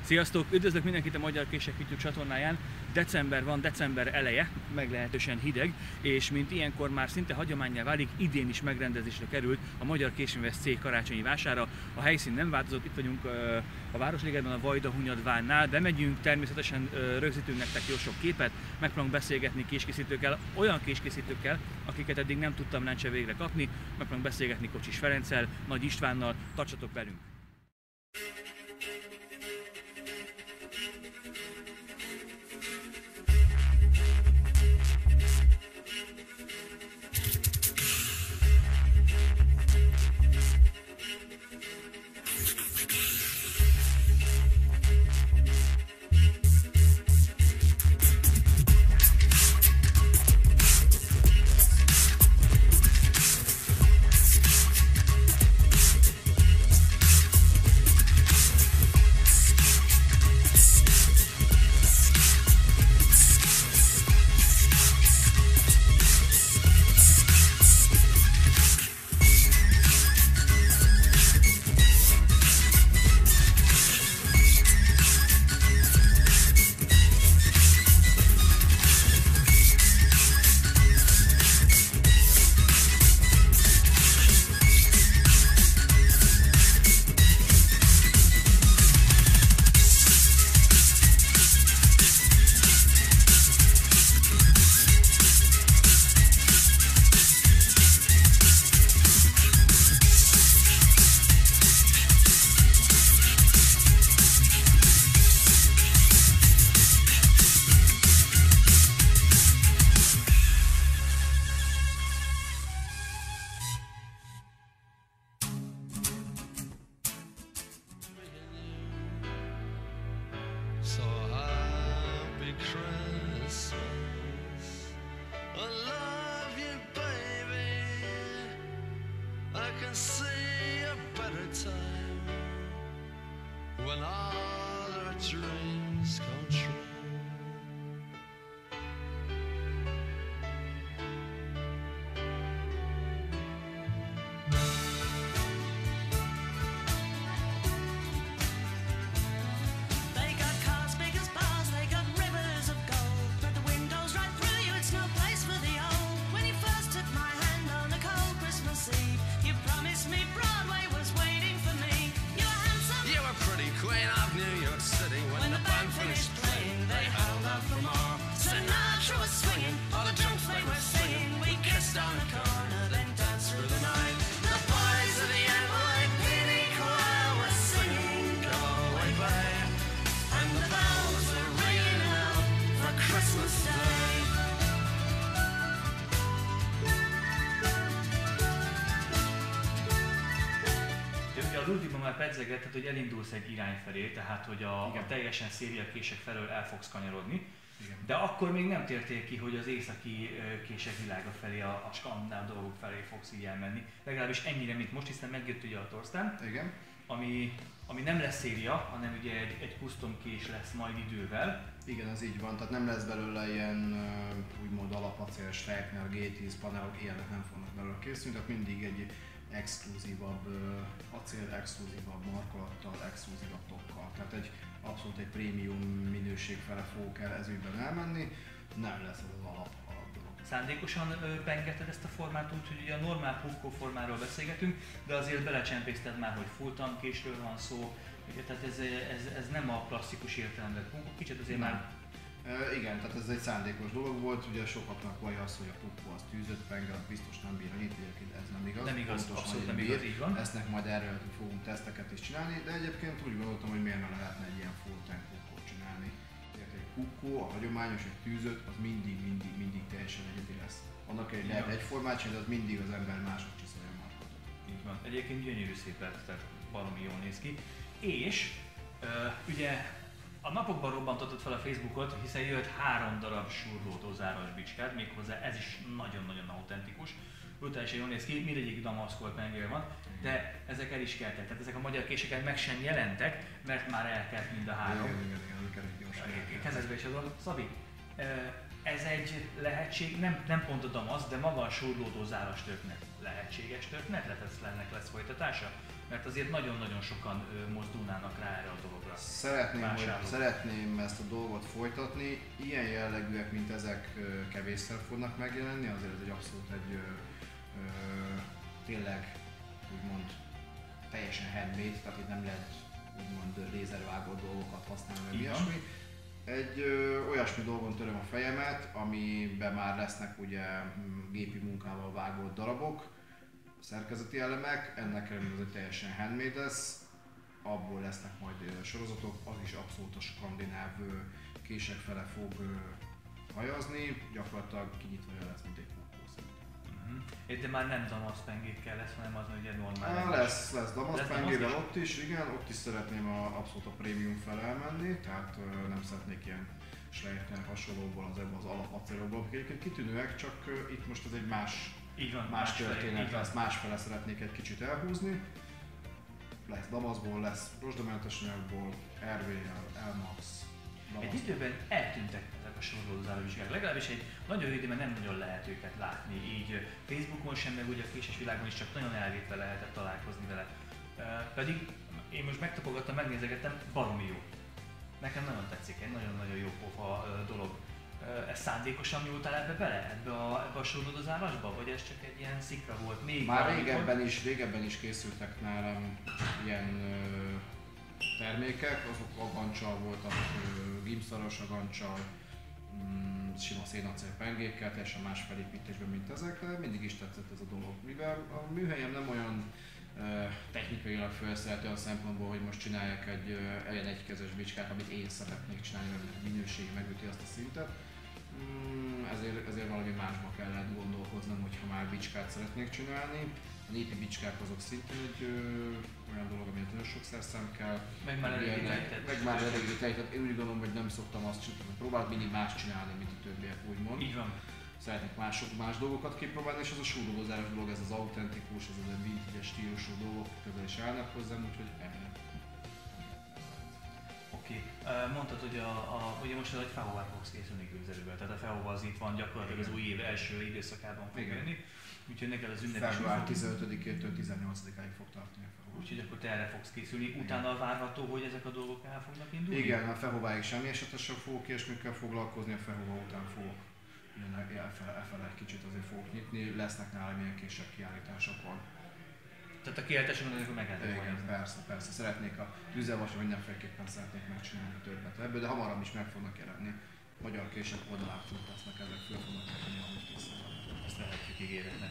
Sziasztok! Üdvözlök mindenkit a Magyar Kések YouTube csatornáján. December van, december eleje, meglehetősen hideg, és mint ilyenkor már szinte hagyománnyá válik, idén is megrendezésre került a Magyar Késműves cég karácsonyi vására. A helyszín nem változott, itt vagyunk a Városligetben, a Vajdahunyadvárnál. Bemegyünk, természetesen rögzítünk nektek jó sok képet, megpróbálunk beszélgetni késkészítőkkel, olyan késkészítőkkel, akiket eddig nem tudtam lencse végre kapni, megpróbálunk beszélgetni Kocsis Ferenccel, Nagy Istvánnal, tartsatok velünk! So happy Christmas, I love you baby, I can see a better time when all our dreams come true. Az ultimban már pedzegetted, hogy elindulsz egy irány felé, tehát hogy a teljesen szériakések felől el fogsz kanyarodni. Igen. De akkor még nem tértél ki, hogy az északi kések világa felé, a skandináv dolgok felé fogsz így elmenni. Legalábbis ennyire, mint most, hiszen megjött ugye a Torsztán, ami nem lesz széria, hanem ugye egy custom kés lesz majd idővel. Igen, az így van, tehát nem lesz belőle ilyen úgymond alapacél, Steiner, G10 panelok, ilyenek nem fognak belőle készülni, tehát mindig egy exkluzívabb acél, exkluzívabb markolattal, exkluzívabb tokkal. Tehát abszolút egy prémium minőség fele fogok el ez ügyben elmenni, nem lesz ez az alap dolog. Szándékosan pengeted ezt a formát úgy, hogy ugye a normál pukkó formáról beszélgetünk, de azért belecsempészted már, hogy full tankésről van szó, tehát ez nem a klasszikus értelemben pukkó, kicsit azért már... Igen, tehát ez egy szándékos dolog volt, ugye sokaknak vallja az, hogy a pukkó az tűzött penge, az biztos nem bír annyit, egyébként ez nem igaz. Nem igaz, abszolút nem igaz, így van. Lesznek majd erről fogunk teszteket is csinálni, de egyébként úgy gondoltam, hogy miért ne lehetne egy ilyen full tank pukkót csinálni. Egy pukkó, a hagyományos, egy tűzött, az mindig teljesen egyedi lesz. Annak lehet egyformát csinálni, de az mindig az ember máshogy csiszolja a markotot. Így van. Egyébként gyönyörű szép lett, tehát baromi jól néz ki. És ugye a napokban robbantottad fel a Facebookot, hiszen jött 3 darab surlótó záros bicskád, méghozzá ez is nagyon-nagyon autentikus. Brutálisan jól néz ki, mindegyik damaszkolt pengél van, de ezek el is keltek. Tehát ezek a magyar késeket meg sem jelentek, mert már elkelt mind a 3. Igen, gyorsan. Kezedbe is azon. Szabi, Ez egy lehetség, nem pont a Damasz, de maga a surlódó záras történet lehetséges történet, ennek lesz folytatása? Mert azért nagyon-nagyon sokan mozdulnának rá erre a dologra. Szeretném ezt a dolgot folytatni. Ilyen jellegűek, mint ezek kevésszer fognak megjelenni, azért ez egy abszolút egy tényleg úgymond teljesen handmade, tehát itt nem lehet úgymond lézervágott dolgokat használni, vagy ilyesmi. Egy olyasmi dolgon töröm a fejemet, amiben már lesznek ugye gépi munkával vágott darabok, szerkezeti elemek, ennek ellenére ez egy teljesen handmade lesz, abból lesznek majd sorozatok, az is abszolút a skandináv kések fele fog hajazni, gyakorlatilag kinyitva lesz, mint egy kukkó. De már nem damaszpengékkel lesz, hanem az ugye normál. Lesz damaszpengével ott is, igen, ott is szeretném abszolút a prémium felé elmenni, tehát nem szeretnék ilyen Schleifner hasonlóból az alapacélokból, akik egyébként kitűnőek, csak itt most ez egy más történet lesz, másfele szeretnék egy kicsit elhúzni. Lesz damaszból, lesz rozsdamentes anyagból, RVL, Elmax. Egy időben eltűntek ezek a sorolózáló vizsgák, legalábbis egy nagyon röviden nem nagyon lehet őket látni, így Facebookon sem, meg ugye a késes világon is csak nagyon elvétve lehetett találkozni vele. Pedig én most megtapogattam, megnézegettem, baromi jó. Nekem nagyon tetszik, egy nagyon-nagyon jó pofa dolog. Ez szándékosan nyúltál ebbe a sorolózálásba, vagy ez csak egy ilyen szikra volt? Még már régebben is készültek nálam ilyen termékek, azok agancsal voltak, gimszaros agancsal, sima szénacél pengékkel, teljesen más felépítésben, mint ezek, de mindig is tetszett ez a dolog. Mivel a műhelyem nem olyan technikailag felszerelt olyan szempontból, hogy most csináljak egy ilyen egykezes bicskát, amit én szeretnék csinálni, mert minőségi megüti azt a szintet. Ezért valami másba kellett gondolkoznom, hogyha már bicskát szeretnék csinálni. A népi bicskák azok szintén egy olyan dolog, amit nagyon sokszor szem kell. Meg már eléggé tejtett. Én úgy gondolom, hogy nem szoktam azt csinálni, próbált mindig más csinálni, mint a többiek, úgymond. Így van. Szeretnék más dolgokat kipróbálni, és az a súrolózáros dolog, ez az autentikus, ez az a vintage stílusú dolgok közel is állnak hozzám, úgyhogy emiatt. Oké. Mondtad, hogy ugye most egy Fehová fogsz készülni gőzerővel, tehát a Fehova az itt van gyakorlatilag az új év első időszakában fog jönni. Úgyhogy neked az ünnepes. Február 15-től 18-áig fog tartani a Fehova. Úgyhogy akkor te erre fogsz készülni. Utána várható, hogy ezek a dolgok el fognak indulni? Igen, a Fehováig semmi esetesen fogok ilyesmikkel foglalkozni, a Fehova után fogok elfele egy kicsit azért fogok nyitni, lesznek nálam ilyen később kiállításokon. Tehát a kiállításon azért meg lehet. Igen, persze. Szeretnék a tűzelvasra mindenféleképpen szeretnék megcsinálni többet ebből, de hamarabb is meg fognak jelenni. Magyar kések oldalán lesznek ezek, föl fognak tenni, ahogy készen van. Ezt lehetjük ígéretnek.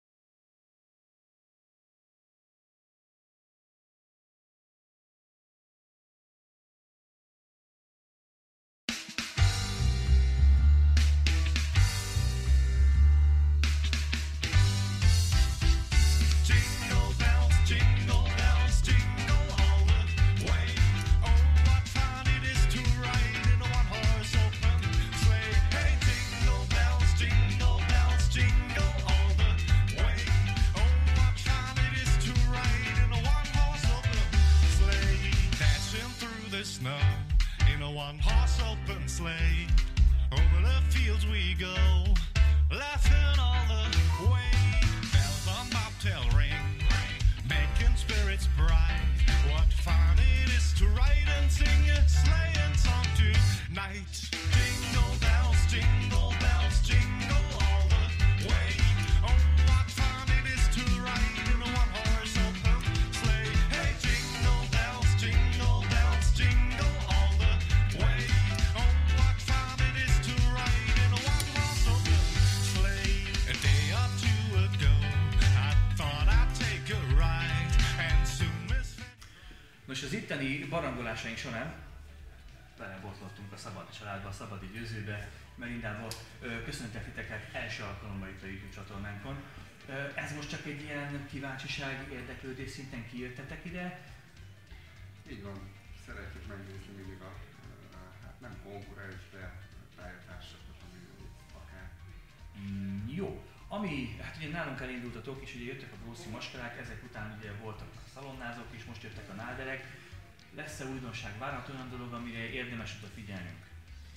Nos, az itteni barangolásaink során belebotlottunk a Szabad családba, a Szabadi Győzőbe, Merindával. Köszöntek titeket első alkalommal itt a YouTube csatornánkon. Ez most csak egy ilyen kíváncsiság, érdeklődés szinten kijöttetek ide? Így van, szeretjük megnézni mindig hát nem konkurens, de pályatársaknak, ami akár. Jó. Hát ugye nálunk elindultatok, és ugye jöttek a Brószi maskarák, ezek után ugye voltak a szalonnázók is, most jöttek a náderek. Lesz-e újdonság, várható olyan dolog, amire érdemes odafigyelnünk?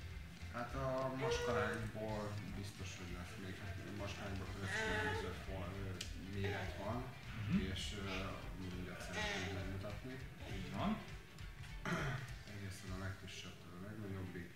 Hát a maskarányból biztos, hogy lesz még. Maskarányból különböző méret van, és mindjárt szeretnénk megmutatni. Így van. Egészen a legkisebbtől a legnagyobbig.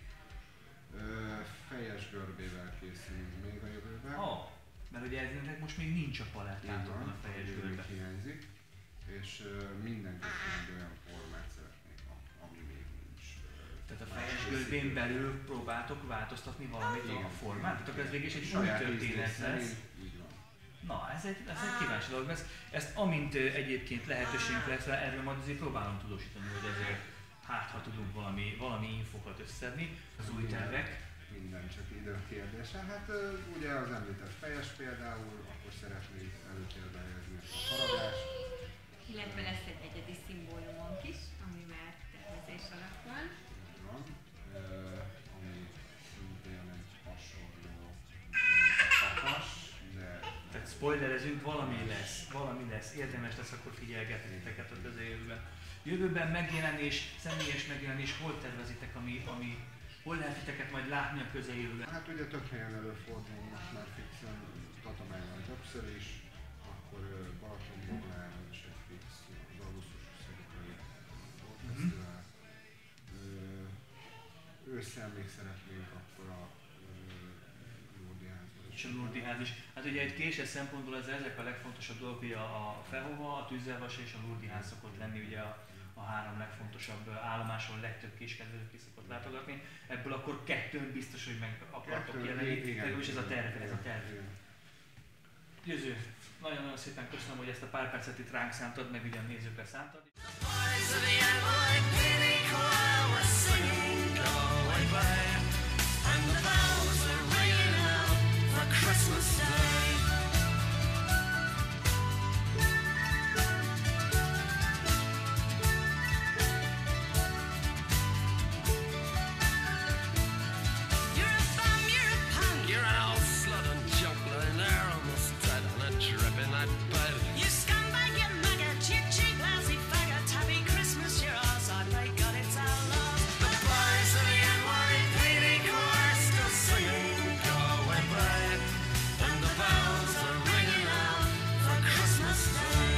Fejes görbével készülünk még a jövőben. Mert ugye eznek most még nincs a palettátokon a fejes görbe. Hiányzik, és mindenképpen egy olyan formát szeretnék, ami még nincs. Tehát a fejes görbén belül próbáltok változtatni valamit a formát? Tehát ez végig is egy új történet lesz. Így van. Na, ez egy kíváncsi dolog lesz. Ezt amint egyébként lehetőségünk lesz rá, erről majd azért próbálom tudósítani, hogy ezért ha tudunk valami infokat összedni, az új tervek. Minden csak idő kérdése. Hát ugye az említett fejes például, akkor szeretnék előtérbe helyezni a faragást. Illetve lesz egy egyedi szimbólumunk is, ami már tervezés alatt van. Így van. Ami szintén egy hasonló kapas, de... Tehát spoilerezünk, valami lesz, érdemes lesz akkor figyelgetni titeket a közeljövőben. Jövőben megjelenés, személyes megjelenés, hol tervezitek, hol lehet titeket majd látni a közeljövőben? Hát ugye több helyen előfordul most már fixen, Tatabányon többször is, akkor Balatonban is egy fix, az augusztus 20-ai fesztivál. Ősszel még szeretnénk akkor a Lurdi házban. És a Lurdi ház is. Hát ugye egy késes szempontból ezek a legfontosabb dolgok, hogy a Fehova, a Tűzelvas és a Lurdi ház szokott lenni ugye a három legfontosabb állomáson, legtöbb kiskedvelő ki szokott látogatni. Ebből akkor kettőn biztos, hogy meg akartok jelenni, legalábbis ez a terv. Győző, nagyon-nagyon szépen köszönöm, hogy ezt a pár percet itt ránk szántad, meg ugye a nézőkre szántad. Christmas Day. You're a bum, you're a punk, you're an old slut and junk lying there almost dead on a dripping that bed. You scumbag, you maggot, you cheap lousy faggot, happy Christmas, you're ours, I pray God it's our love. The boys of the NYPD choir still singing Go Away Babe. And the bells are ringing out for Christmas Day.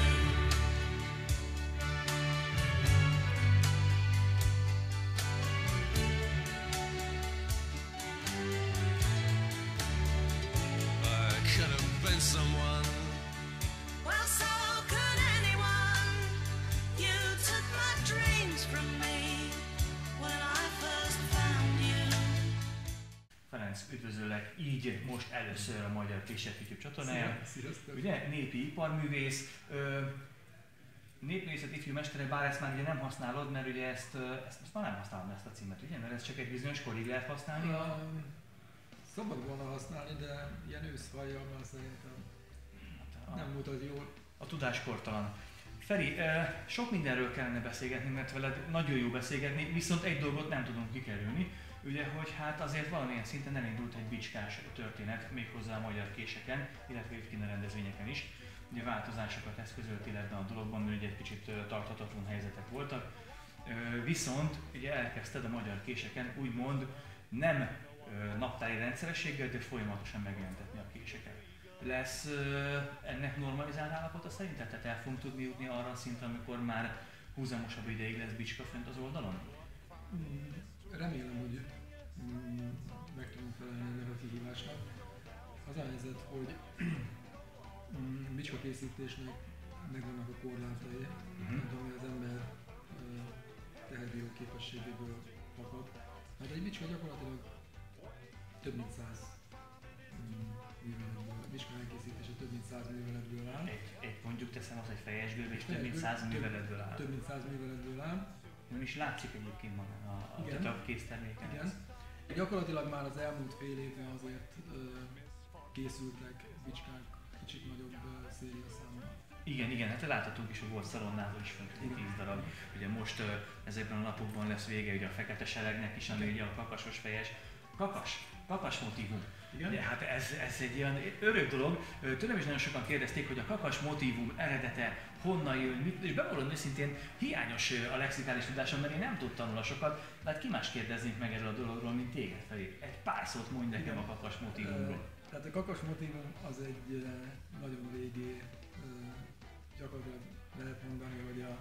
I could have been someone. Well, so could anyone. You took my dreams from me when I first found you. Ferenc, üdvözöllek így most először a Magyar Kések YouTube csatornáján. Sziasztok! Ugye, népi iparművész, népművészet ifjú mestere, bár ezt már ugye nem használod, mert ugye ezt már nem használod ezt a címet, ugye? Mert ez csak egy bizonyos korig lehet használni. Szabad volna használni, de ilyen őszhajjal szerintem nem mutat jól. A tudás kortalan. Feri, sok mindenről kellene beszélgetni, mert veled nagyon jó beszélgetni, viszont egy dolgot nem tudunk kikerülni, ugye, hogy hát azért valamilyen szinten elindult egy bicskás történet, méghozzá a magyar késeken, illetve évkíni rendezvényeken is. Ugye változásokat eszközöltél ebben a dologban, mert ugye egy kicsit tarthatatlan helyzetek voltak. Viszont ugye elkezdted a magyar késeken úgymond nem naptári rendszerességgel, de folyamatosan megjelentetni a késeket. Lesz ennek normalizált állapota szerinted? Tehát el fogunk tudni jutni arra a szintre, amikor már húzamosabb ideig lesz bicska fönt az oldalon? Remélem, hogy meg tudunk felelni ennek a kihívásnak. Az a helyzet, hogy bicska készítésnek megvannak a korlátai, ami az ember teherbíró képességéből fakad. Hát egy bicska gyakorlatilag több mint 100 műveletből, a bicska elkészítése több mint 100 műveletből áll. Egy mondjuk teszem, az egy fejes görbe, és több mint 100 műveletből áll. Több mint 100 műveletből áll. Nem is látszik egyébként magán a készterméken. Igen. Gyakorlatilag már az elmúlt fél évben azért készültek bicskák kicsit nagyobb szériaszámmal. Igen, hát láthatunk is, hogy volt szalonnázó is fönt 10 darab. Ugye most ezekben a napokban lesz vége ugye a fekete seregnek is, ami ugye a kakasos fejes. Kakas motívum. Igen? Ugye, hát ez egy ilyen örök dolog. Tőlem is nagyon sokan kérdezték, hogy a kakas motívum eredete honnan jön, és bevallom őszintén hiányos a lexikális tudásom, mert én nem tudtam róla sokat, de hát ki más kérdeznénk meg erről a dologról, mint téged, Feri. Egy pár szót mondj nekem a kakas motívumról. Tehát a kakas motívum az egy nagyon régi, gyakorlatilag lehet mondani, hogy a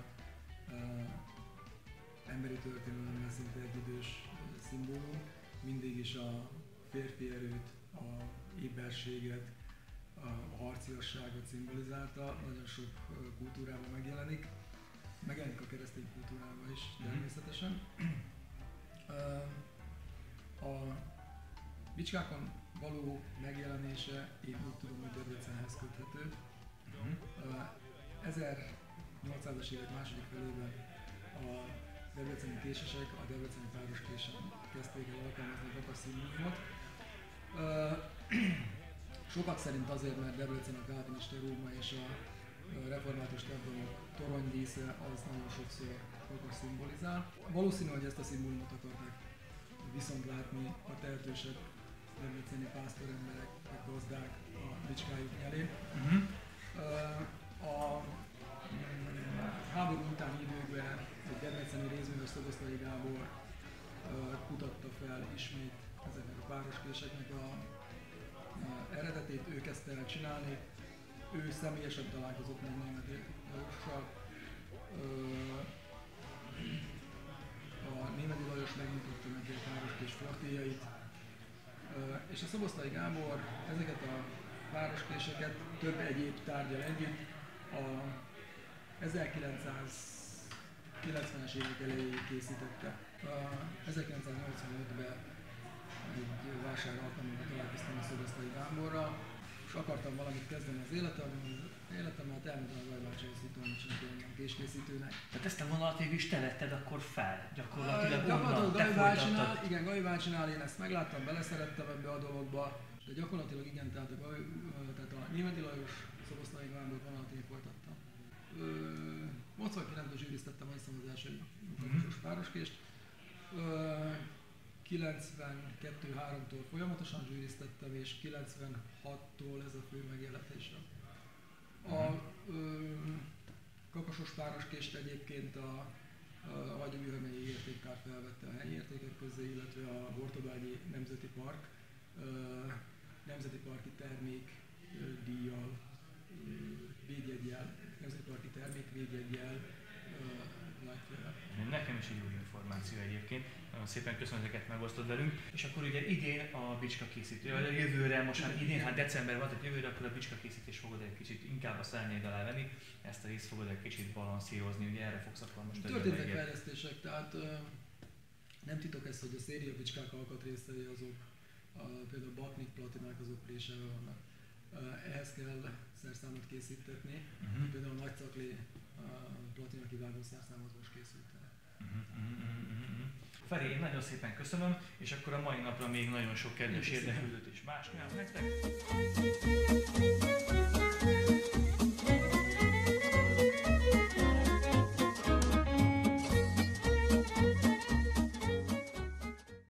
emberi történelemben szinte egyidős szimbólum. Mindig is a férfi erőt, a éberséget, a harciasságot szimbolizálta, nagyon sok kultúrában megjelenik. Megjelenik a keresztény kultúrában is természetesen. A bicskákon való megjelenése én úgy tudom, hogy Debrecenhez köthető. 1800-as évek második felében a debreceni késesek a debreceni pároskésen kezdték el alkalmazni a kakas szimbólumot. Sokak szerint azért, mert Debrecen a kálvinista Róma és a református templomok toronydísze az nagyon sokszor kakas szimbolizál. Valószínű, hogy ezt a szimbólumot akarták viszont látni a tehetősebb debreceni pásztoremberek, a gazdák a bicskájuk nyelén. A háború utáni időkben egy debreceni részműves Szoboszlai Gábor kutatta fel ismét ezeknek a pároskéseknek a eredetét, ő kezdte el csinálni. Ő személyesen találkozott meg Németh Lajossal. A Németh Lajos megmutatta neki a pároskés fortéjait. És a Szoboszlai Gábor ezeket a pároskéseket több egyéb tárgyal együtt a 1990-es évek elejéig készítette. 1985-ben egy vásár alkalommal találkoztam a Szoboszlai Gáborral, és akartam valamit kezdeni az életemmel, elmentem a Gajbácsihoz hitolni csinálni késkészítőnek. Tehát ezt a vonalat végül is te vetted akkor fel, gyakorlatilag onnan te Gajbácsinál, folytattad. igen, Gajbácsinál én ezt megláttam, beleszerettem ebbe a dologba, de gyakorlatilag igen, tehát a Németh Lajos Szoboszlai Gábor vonalat én folytattam. 89-ben zsűriztettem, azt hiszem, az első kakasos pároskést. 92-3-tól folyamatosan zsűriztettem, és 96-tól ez a fő megjelenésre. A kakasos pároskést egyébként a Hagyoműhömegyi Értékkár felvette a helyi értékek közé, illetve a Hortobágyi Nemzeti Park nemzeti parki termék díjjal, védjeggyel, nemzeti parki termék védjeggyel látja el. Nekem is egy új információ egyébként. Nagyon szépen köszönöm, hogy ezeket megosztod velünk. És akkor ugye idén a bicska készítő, vagy a jövőre, most már idén, hát december van, tehát jövőre akkor a bicska készítés fogod egy kicsit inkább a szárnyaid alá venni, ezt a részt fogod egy kicsit balanszírozni, ugye erre fogsz akkor most történtek fejlesztések, tehát nem titok ez, hogy a széria bicskák alkatrészei azok, például baknik, platinák azok préselve vannak. Ehhez kell szerszámot készítetni, például a nagycaklé platina kivágó szerszám az most készült el. Feri, én nagyon szépen köszönöm, és akkor a mai napra még nagyon sok kedves érdeklődőt és más kívánok nektek.